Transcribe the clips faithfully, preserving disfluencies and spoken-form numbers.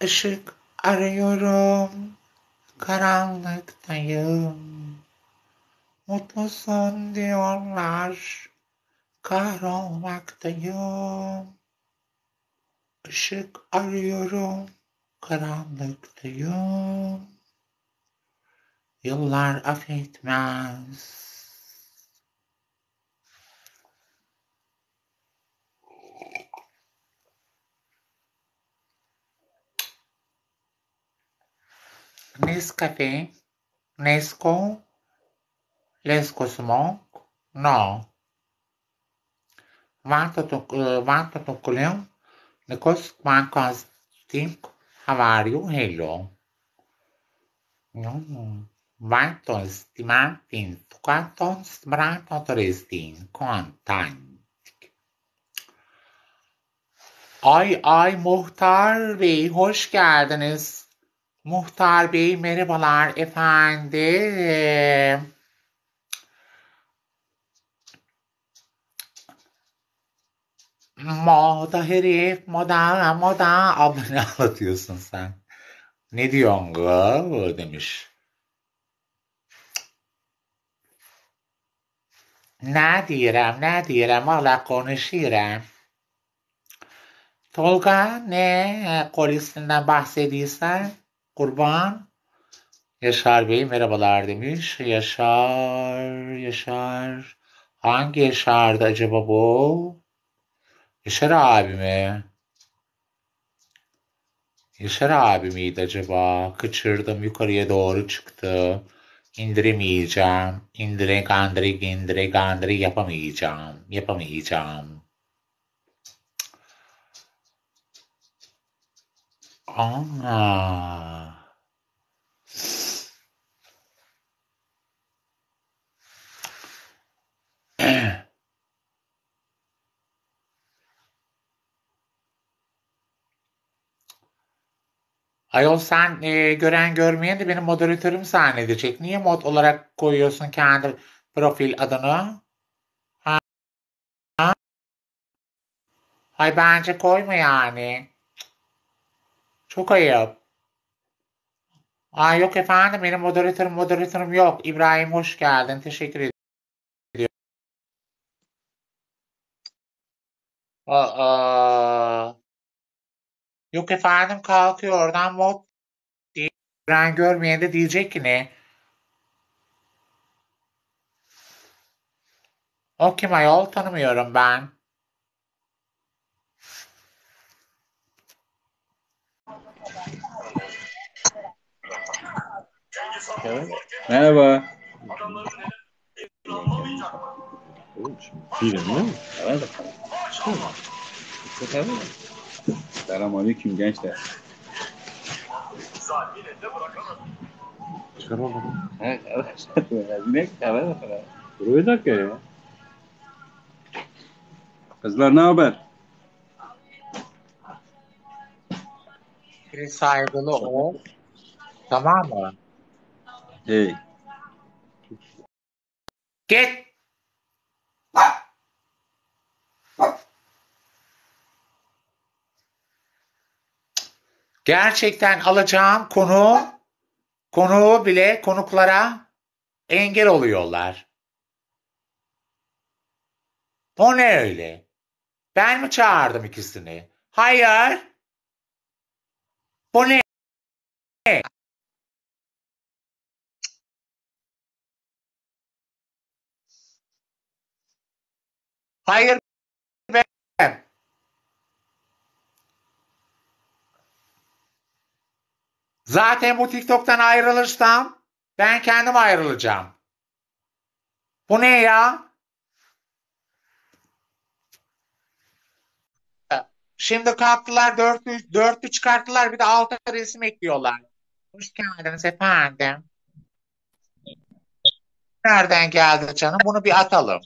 Işık arıyorum, karanlıktayım. Mutlusun diyorlar, kahrolmaktayım. Işık arıyorum, karanlıktayım. Yıllar affetmez. Nescafé, Nesco, Lesco smoke, no. Vanta to, uh, vanta to colhão, Nikos Marcos Tinko, how are you? Hello. Mm. Vantos di Martin, quantos brato kontan. Ay ay Muhtar Bey, hoş geldiniz. Muhtar Bey, merhabalar efendim. Moda herif, moda, moda. Abla ne anlatıyorsun sen? Ne diyorsun kız? Demiş. Ne diyerem, ne diyerem, valla konuşuyorum. Tolga, ne kolisinden bahsediyorsan? Kurban. Yaşar Bey merhabalar demiş. Yaşar, Yaşar. Hangi Yaşar'dı acaba bu? Yaşar abi mi? Yaşar abi miydi acaba? Kaçırdım, yukarıya doğru çıktı. İndiremeyeceğim. İndire gandire gindire gandire yapamayacağım. Yapamayacağım. Aa. Ayol sen e, gören görmeyen de benim moderatörüm zannedecek. Niye mod olarak koyuyorsun kendi profil adını? Ha? Ay bence koyma yani. Çok ayıp. Ay yok efendim benim moderatörüm moderatörüm yok. İbrahim hoş geldin. Teşekkür ediyorum. Aa, yok efendim kalkıyor oradan mod diye. Gören görmeyen de diyecek ki ne? O kim ayol tanımıyorum ben. Evet. Merhaba. Film değil mi? Evet. Selamünaleyküm gençler. Çıkar bakalım. Evet, evet. Ne? Evet efendim. Dur bir dakika ya. Kızlar ne haber? Bir saygılı ol. Tamam mı? Hey. Git. Gerçekten alacağım konu konuğu bile konuklara engel oluyorlar. O ne öyle? Ben mi çağırdım ikisini? Hayır. Bu ne? Hayır ben. Zaten bu TikTok'tan ayrılırsam ben kendim ayrılacağım. Bu ne ya? Şimdi kalktılar dörtlü, dörtlü çıkarttılar bir de alta resim ekliyorlar. Hoş geldiniz efendim. Nereden geldi canım? Bunu bir atalım.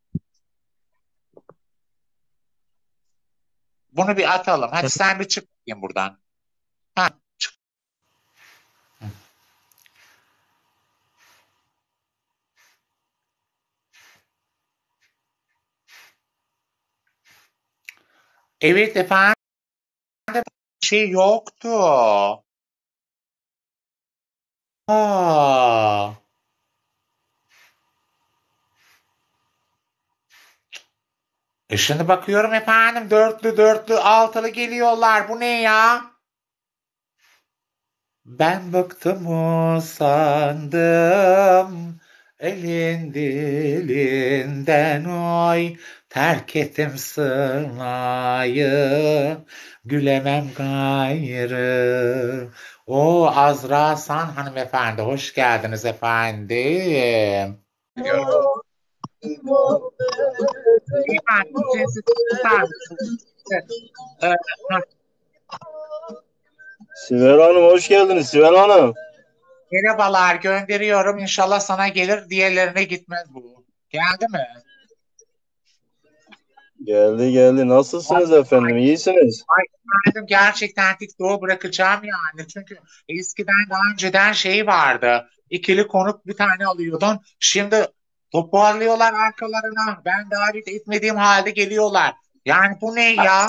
Bunu bir atalım. Hadi sen bir çık bakayım buradan. Ha, çık. Evet efendim. şey yoktu. Aa. E şimdi bakıyorum efendim dörtlü dörtlü altılı geliyorlar. Bu ne ya? Ben bıktım usandım elin dilinden oy terk ettim sırmayı gülemem gayrı. O Azra San hanımefendi hoş geldiniz efendim. Diyorum. Efendim sesi tutar mısınız? Ee, hah, Sibel Hanım hoş geldiniz Sibel Hanım. merhabalar gönderiyorum. İnşallah sana gelir. Diğerlerine gitmez bu. Geldi mi? Geldi geldi. Nasılsınız efendim? İyisiniz? Ay efendim gerçekten TikTok'u bırakacağım yani. Çünkü eskiden daha önceden şey vardı. İkili konuk bir tane alıyordun. Şimdi toparlıyorlar arkalarına. Ben davet etmediğim halde geliyorlar. Yani bu ne ya?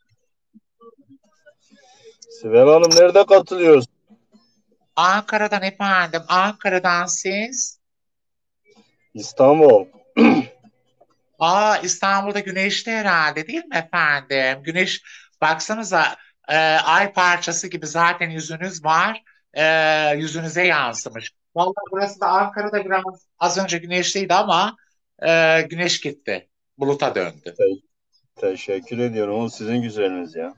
Sibel Hanım nerede katılıyoruz? Ankara'dan efendim. Ankara'dan siz. İstanbul. Aa İstanbul'da güneşli herhalde değil mi efendim? Güneş baksanıza e, ay parçası gibi zaten yüzünüz var. E, yüzünüze yansımış. Vallahi burası da Ankara'da biraz az önce güneşliydi ama e, güneş gitti. Buluta döndü. Te- teşekkür ediyorum. O sizin güzeliniz ya.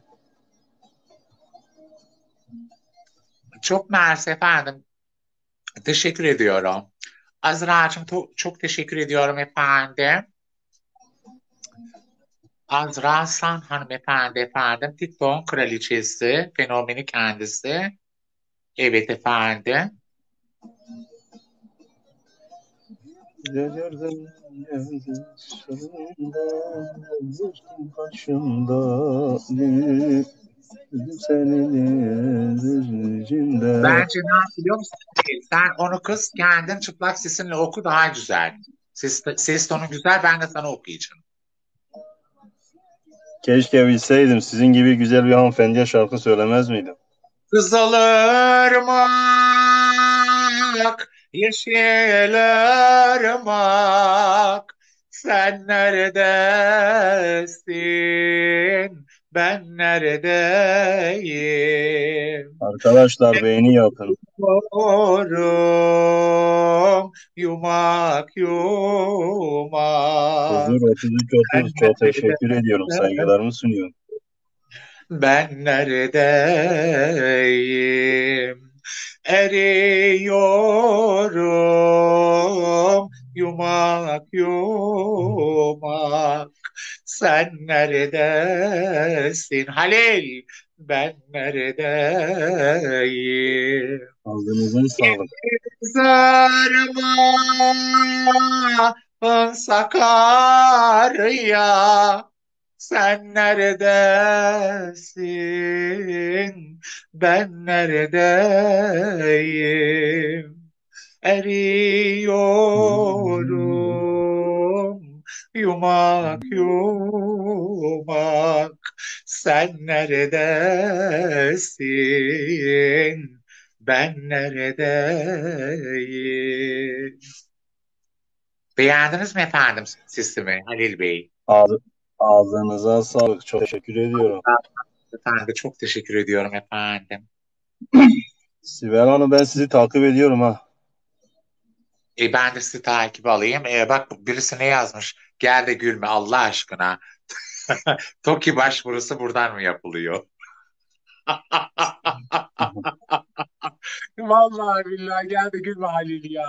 Çok mersi efendim. Teşekkür ediyorum. Azra'cığım to- çok teşekkür ediyorum efendim. Azra San hanımefendi efendim. TikTok kraliçesi, fenomeni kendisi. Evet efendim. Delirdim geldi sonunda zırtım başımda senin yüzünde. Bence ne yapıyor musun? Sen onu kız kendin çıplak sesinle oku daha güzel. Ses, ses tonu güzel ben de sana okuyacağım. Keşke bilseydim sizin gibi güzel bir hanımefendiye şarkı söylemez miydim? Kızılırmak, yeşilırmak, sen neredesin, ben neredeyim? Arkadaşlar beğeni yapın. Yorum, yumak yumak, Huzur otuz üç otuz ben çok teşekkür ediyorum. neredeyim? Saygılarımı sunuyorum. Ben neredeyim? Eriyorum yumak yumak. Sen neredesin Halil? Ben neredeyim? Ağzınıza sağlık. Zarımın Sakarya. Sen neredesin? Ben neredeyim? Eriyorum yumak yumak. Sen neredesin? Ben neredeyim? Beğendiniz mi efendim sistemi Halil Bey? Ağzı, ağzınıza sağlık. Çok teşekkür ediyorum. Efendim çok teşekkür ediyorum efendim. Sibel Hanım ben sizi takip ediyorum ha. E, ben de sizi takip alayım. E, bak birisi ne yazmış? Gel de gülme Allah aşkına. TOKİ başvurusu buradan mı yapılıyor? Vallahi billahi gel de gülme Halil ya.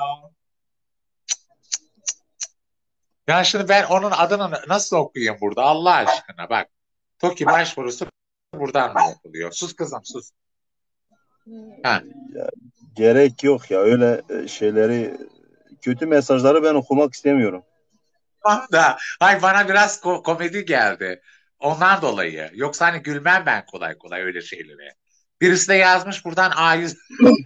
Ya şimdi ben onun adını nasıl okuyayım burada Allah aşkına bak. TOKİ başvurusu buradan mı yapılıyor? Sus kızım sus. Ha. Ya, gerek yok ya öyle e, şeyleri kötü mesajları ben okumak istemiyorum. Tamam da ay bana biraz ko- komedi geldi. Ondan dolayı. Yoksa hani gülmem ben kolay kolay öyle şeylere. Birisi de yazmış buradan A yüz.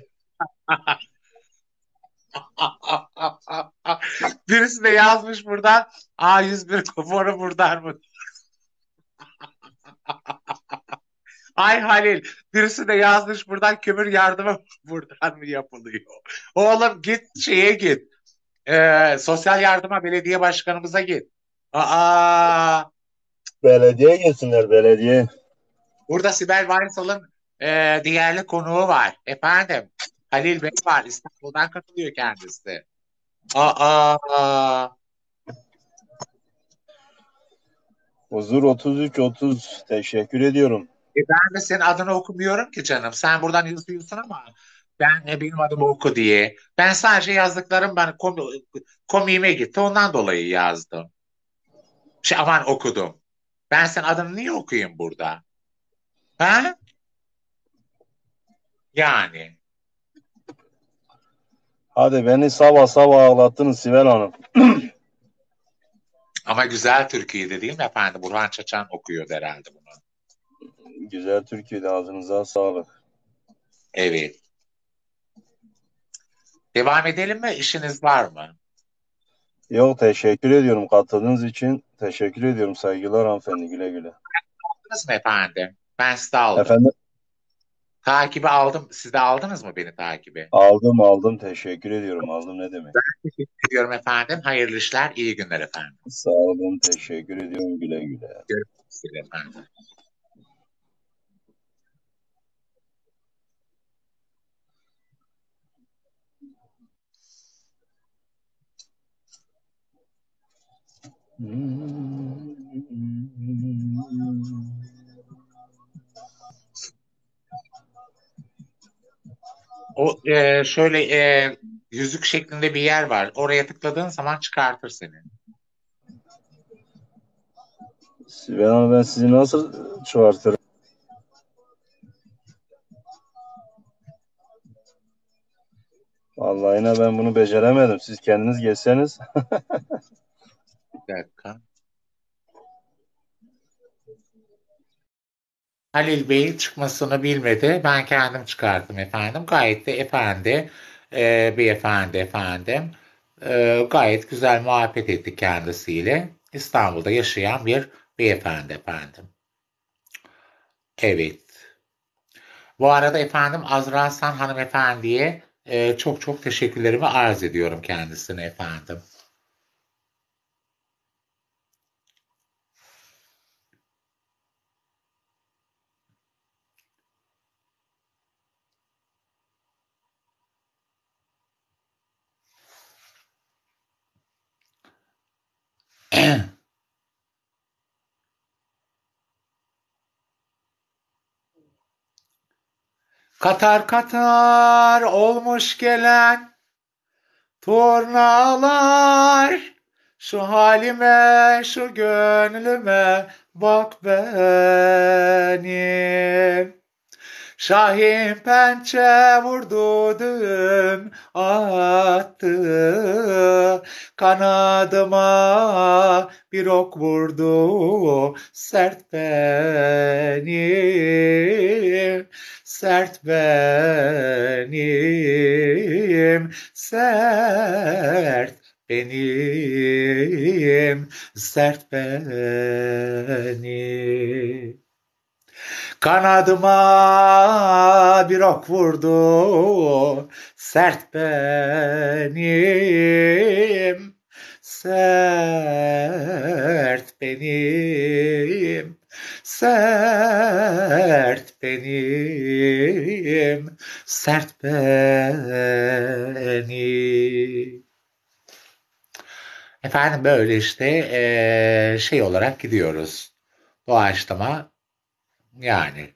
Birisi de yazmış buradan A yüz bir kuporu buradan mı? Ay Halil, birisi de yazmış buradan kömür yardımı buradan mı yapılıyor? Oğlum git şeye git. Ee, sosyal yardıma belediye başkanımıza git. Aa, Belediye gelsinler belediye. burada Sibel Varsal'ın e, değerli konuğu var. Efendim, Halil Bey var. İstanbul'dan katılıyor kendisi. Aa, Huzur otuz üç otuz teşekkür ediyorum. e ben de senin adını okumuyorum ki canım. Sen buradan yazıyorsun ama ben e, benim adımı oku diye. Ben sadece yazdıklarım bana kom komiğime gitti. Ondan dolayı yazdım. Şey, aman okudum. Ben senin adını niye okuyayım burada? Ha? Yani. Hadi beni sabah sabah ağlattınız Sibel Hanım. Ama güzel türküydü değil mi efendim? Burhan Çaçan okuyordu herhalde bunu. Güzel Türkiye'de ağzınıza sağlık. Evet. Devam edelim mi? İşiniz var mı? Yok teşekkür ediyorum katıldığınız için. Teşekkür ediyorum saygılar hanımefendi güle güle. Aldınız mı efendim? Ben size aldım. Efendim Takibi aldım. Siz de aldınız mı beni takibi? aldım aldım teşekkür ediyorum aldım ne demek. Teşekkür ediyorum efendim. Hayırlı işler, iyi günler efendim. Sağ olun teşekkür ediyorum güle güle. Görüşmek üzere efendim. O e, şöyle e, yüzük şeklinde bir yer var. Oraya tıkladığın zaman çıkartır seni. Sibel Hanım ben sizi nasıl çıkartırım? Vallahi yine ben bunu beceremedim. Siz kendiniz geçseniz. Bir dakika. Halil Bey'in çıkmasını bilmedi. Ben kendim çıkarttım efendim. Gayet de efendi, e, beyefendi efendim. E, gayet güzel muhabbet ettik kendisiyle. İstanbul'da yaşayan bir beyefendi efendim. Evet. Bu arada efendim Azra San hanımefendiye e, çok çok teşekkürlerimi arz ediyorum kendisine efendim. Katar katar olmuş gelen turnalar, şu halime şu gönlüme bak benim. Şahin pençe vurdu düğüm attı, kanadıma bir ok vurdu sert benim, sert benim, sert benim, sert benim. Kanadıma bir ok vurdu sert benim, sert benim, sert benim, sert benim. Efendim böyle işte eee, şey olarak gidiyoruz. Doğaçlama yani.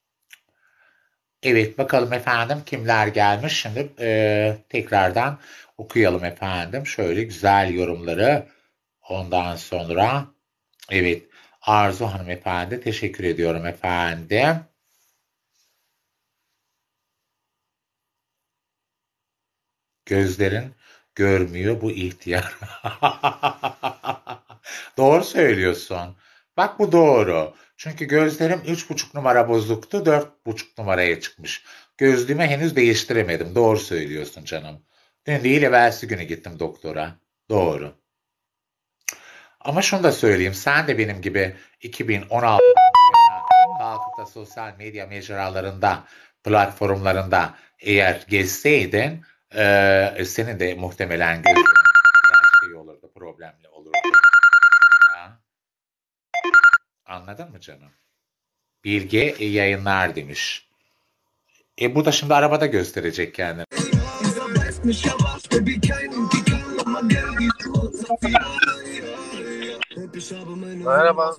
Evet bakalım efendim kimler gelmiş. Şimdi e, tekrardan okuyalım efendim. Şöyle güzel yorumları. Ondan sonra evet Arzu hanımefendi teşekkür ediyorum efendim. Gözlerin görmüyor bu ihtiyar. Doğru söylüyorsun. Bak bu doğru. Çünkü gözlerim üç buçuk numara bozuktu. Dört buçuk numaraya çıkmış. Gözlüğümü henüz değiştiremedim. Doğru söylüyorsun canım. Dün değil evvelsi günü gittim doktora. Doğru. Ama şunu da söyleyeyim. Sen de benim gibi iki bin on altıdan bu yana kalkıp da sosyal medya mecralarında, platformlarında eğer gezseydin e, senin de muhtemelen gözlerin biraz şey olurdu, problemli olurdu. Ya. Anladın mı canım? Bilge iyi yayınlar demiş. E bu da şimdi arabada gösterecek kendini. Merhaba.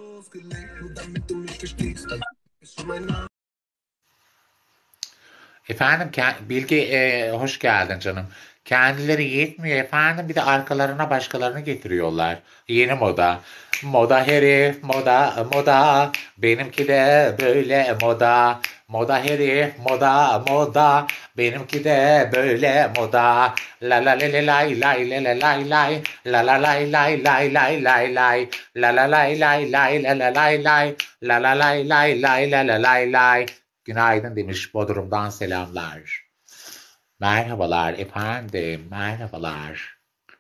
Efendim ke- Bilge e, hoş geldin canım. Kendileri yetmiyor efendim bir de arkalarına başkalarını getiriyorlar. Yeni moda. Moda herif moda moda. Benimki de böyle moda. Moda herif moda moda. Benimki de böyle moda. La la la la lay lay la la lay lay. La la lay lay lay lay lay lay. La la lay lay lay la la lay lay. La la lay lay lay la la lay lay. Günaydın demiş Bodrum'dan selamlar. Merhabalar efendim, merhabalar.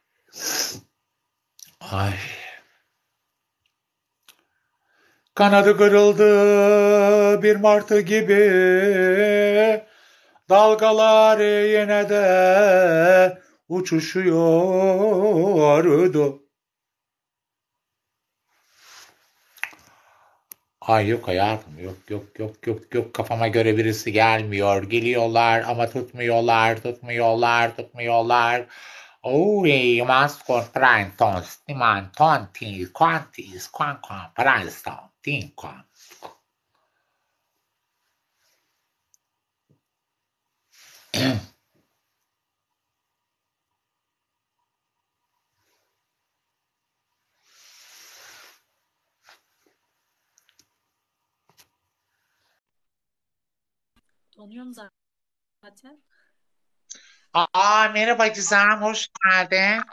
Ay. Kanadı kırıldı bir martı gibi. Dalgalar yine de uçuşuyordu. Ay yok hayatım yok yok yok yok yok kafama göre birisi gelmiyor. Geliyorlar ama tutmuyorlar tutmuyorlar tutmuyorlar. Oh, you must comprare tons, timan, tonti, quantis, quanquam, pralston, tinquam. Donuyorum zaten. Aa merhaba Gizem hoş geldin.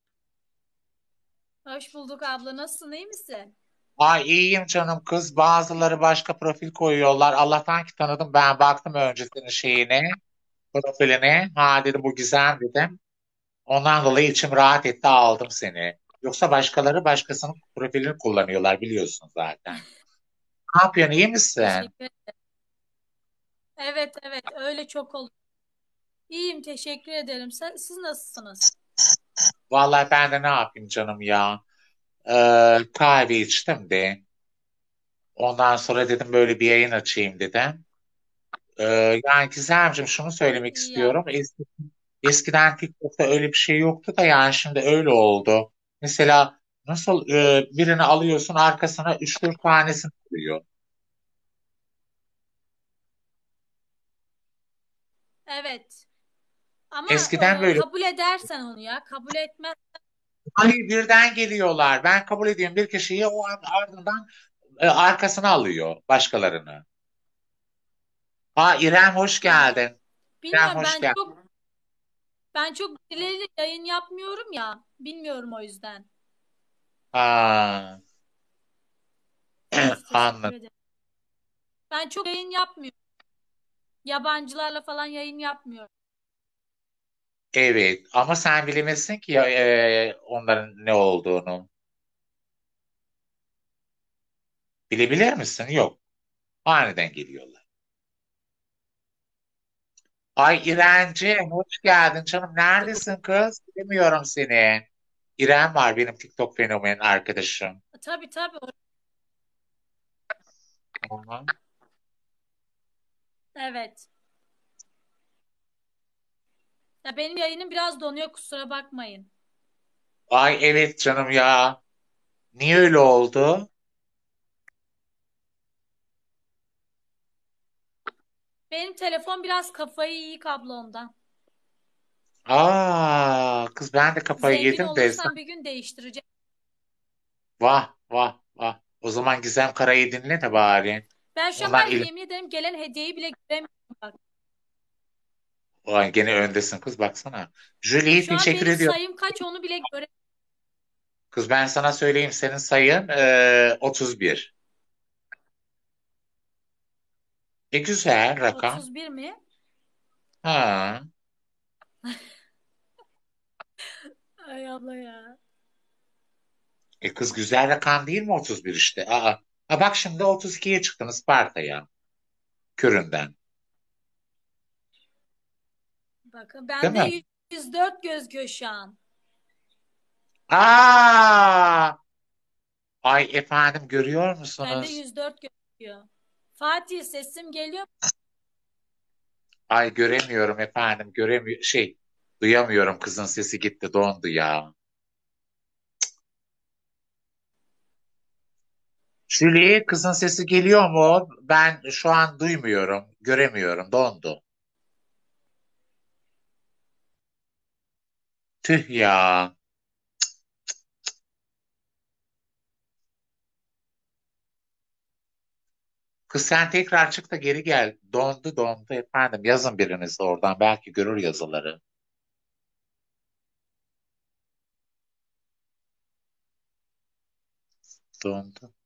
Hoş bulduk abla. Nasılsın? İyi misin? Ay iyiyim canım kız bazıları başka profil koyuyorlar. Allah'tan ki tanıdım ben baktım önce senin şeyine profiline. Ha dedim bu Gizem dedim. Ondan dolayı içim rahat etti aldım seni. Yoksa başkaları başkasının profilini kullanıyorlar biliyorsun zaten. Ne yapıyorsun iyi misin? Teşekkür ederim. Evet evet öyle çok oldu. İyiyim teşekkür ederim. Sen- Siz nasılsınız? Vallahi ben de ne yapayım canım ya. Ee, kahve içtim de. Ondan sonra dedim böyle bir yayın açayım dedim. Ee, yani Gizemciğim şunu söylemek İyi yap. istiyorum. Es- eskiden TikTok'ta öyle bir şey yoktu da yani şimdi öyle oldu. Mesela nasıl e, birini alıyorsun arkasına üç dört tanesini koyuyor. Evet. Ama Eskiden e, böyle kabul edersen onu ya. Kabul etmez. hayır birden geliyorlar. Ben kabul ediyorum bir kişiyi o an ardından e, arkasına alıyor başkalarını. Ha İrem hoş Ya geldin. İrem bilmiyorum hoş ben geldin. çok ben çok birileriyle yayın yapmıyorum ya. Bilmiyorum o yüzden. Ha, Neyse teşekkür anladım. ederim. Ben çok yayın yapmıyorum. Yabancılarla falan yayın yapmıyorum. Evet ama sen bilemezsin ki ya, e, onların ne olduğunu. Bilebilir misin? Yok. Aniden geliyorlar. Ay İremciğim hoş geldin canım. Neredesin kız? Bilmiyorum seni. İrem var benim TikTok fenomen arkadaşım. Tabii tabii. Hı. Evet. Ya benim yayınım biraz donuyor kusura bakmayın. Ay evet canım ya. Niye öyle oldu? Benim telefon biraz kafayı iyi kablondan. Aa, kız ben de kafayı Zengin yedim de. olursam bir gün değiştireceğim. Vah vah vah. O zaman Gizem Kara'yı dinle de bari. Ben şu an var Ondan ya, il... yemin ederim gelen hediyeyi bile göremiyorum bak. Ay, gene öndesin kız baksana. Julie Şu an teşekkür benim ediyorum. sayım kaç onu bile göremiyorum. Kız ben sana söyleyeyim senin sayın e, otuz bir. E güzel rakam. otuz bir mi? Ha. Ay abla ya. E kız güzel rakam değil mi otuz bir işte? Aa. Ha bak şimdi otuz ikiye çıktın Isparta'ya. Köründen. Bakın Değil bende mi? yüz dört gözüküyor şu an. Aa! Ay efendim görüyor Bende musunuz? yüz dört gözüküyor. Fatih sesim geliyor mu? Ay göremiyorum efendim. Göremiyor şey duyamıyorum kızın sesi gitti dondu ya. Julie kızın sesi geliyor mu? Ben şu an duymuyorum. Göremiyorum. Dondu. Tüh ya. Kız sen tekrar çık da geri gel. Dondu dondu efendim. Yazın biriniz de oradan. Belki görür yazıları. Dondu.